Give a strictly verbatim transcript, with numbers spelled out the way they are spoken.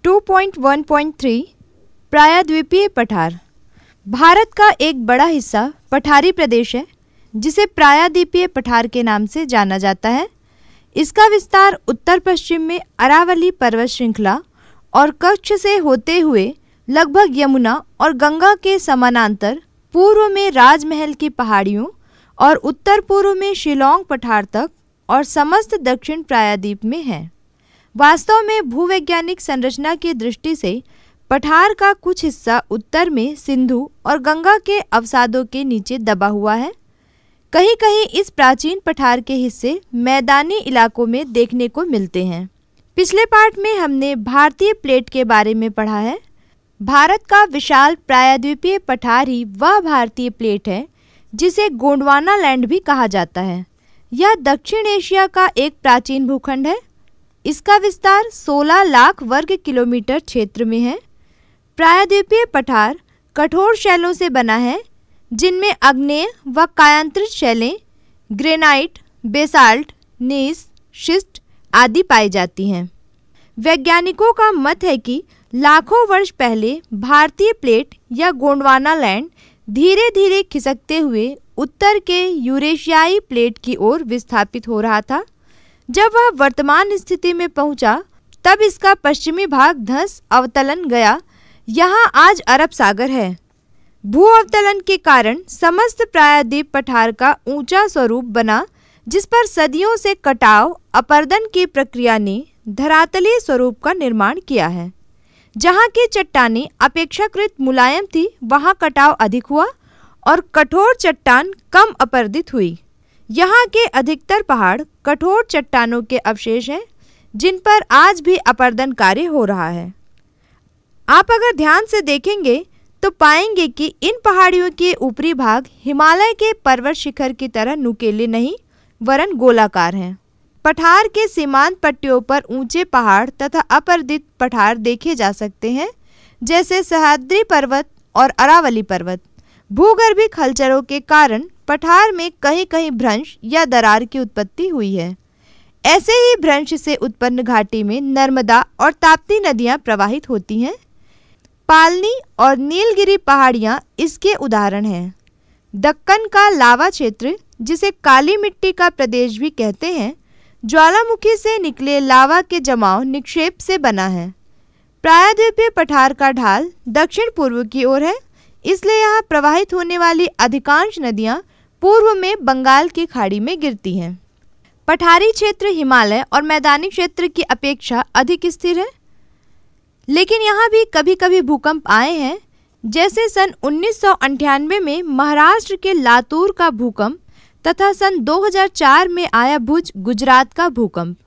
To point one point three प्रायद्वीपीय पठार। भारत का एक बड़ा हिस्सा पठारी प्रदेश है जिसे प्रायद्वीपीय पठार के नाम से जाना जाता है। इसका विस्तार उत्तर पश्चिम में अरावली पर्वत श्रृंखला और कच्छ से होते हुए लगभग यमुना और गंगा के समानांतर पूर्व में राजमहल की पहाड़ियों और उत्तर पूर्व में शिलोंग पठार तक और समस्त दक्षिण प्रायद्वीप में है। वास्तव में भूवैज्ञानिक संरचना की दृष्टि से पठार का कुछ हिस्सा उत्तर में सिंधु और गंगा के अवसादों के नीचे दबा हुआ है। कहीं कहीं इस प्राचीन पठार के हिस्से मैदानी इलाकों में देखने को मिलते हैं। पिछले पार्ट में हमने भारतीय प्लेट के बारे में पढ़ा है। भारत का विशाल प्रायद्वीपीय पठार ही वह भारतीय प्लेट है जिसे गोंडवाना लैंड भी कहा जाता है। यह दक्षिण एशिया का एक प्राचीन भूखंड है। इसका विस्तार सोलह लाख वर्ग किलोमीटर क्षेत्र में है। प्रायद्वीपीय पठार कठोर शैलों से बना है जिनमें आग्नेय व कायांतरित शैलें, ग्रेनाइट, बेसाल्ट, नीस, शिस्ट आदि पाई जाती हैं। वैज्ञानिकों का मत है कि लाखों वर्ष पहले भारतीय प्लेट या गोंडवाना लैंड धीरे धीरे खिसकते हुए उत्तर के यूरेशियाई प्लेट की ओर विस्थापित हो रहा था। जब वह वर्तमान स्थिति में पहुंचा तब इसका पश्चिमी भाग धंस अवतलन गया। यहाँ आज अरब सागर है। भू अवतलन के कारण समस्त प्रायद्वीप पठार का ऊंचा स्वरूप बना जिस पर सदियों से कटाव अपरदन की प्रक्रिया ने धरातलीय स्वरूप का निर्माण किया है। जहाँ की चट्टानें अपेक्षाकृत मुलायम थी वहाँ कटाव अधिक हुआ और कठोर चट्टान कम अपरदित हुई। यहाँ के अधिकतर पहाड़ कठोर चट्टानों के अवशेष हैं जिन पर आज भी अपरदन कार्य हो रहा है। आप अगर ध्यान से देखेंगे तो पाएंगे कि इन पहाड़ियों के ऊपरी भाग हिमालय के पर्वत शिखर की तरह नुकीले नहीं वरन गोलाकार हैं। पठार के सीमांत पट्टियों पर ऊंचे पहाड़ तथा अपरदित पठार देखे जा सकते हैं जैसे सह्याद्री पर्वत और अरावली पर्वत। भूगर्भिक हलचलों के कारण पठार में कहीं कहीं भ्रंश या दरार की उत्पत्ति हुई है। ऐसे ही भ्रंश से उत्पन्न घाटी में नर्मदा और ताप्ती नदियां प्रवाहित होती हैं। पालनी और नीलगिरी पहाड़ियां इसके उदाहरण हैं। दक्कन का लावा क्षेत्र जिसे काली मिट्टी का प्रदेश भी कहते हैं ज्वालामुखी से निकले लावा के जमाव निक्षेप से बना है। प्रायद्वीपीय पठार का ढाल दक्षिण पूर्व की ओर है, इसलिए यहाँ प्रवाहित होने वाली अधिकांश नदियाँ पूर्व में बंगाल की खाड़ी में गिरती हैं। पठारी क्षेत्र हिमालय और मैदानी क्षेत्र की अपेक्षा अधिक स्थिर है, लेकिन यहाँ भी कभी कभी भूकंप आए हैं जैसे सन उन्नीस सौ अंठानवे में महाराष्ट्र के लातूर का भूकंप तथा सन दो हज़ार चार में आया भुज गुजरात का भूकंप।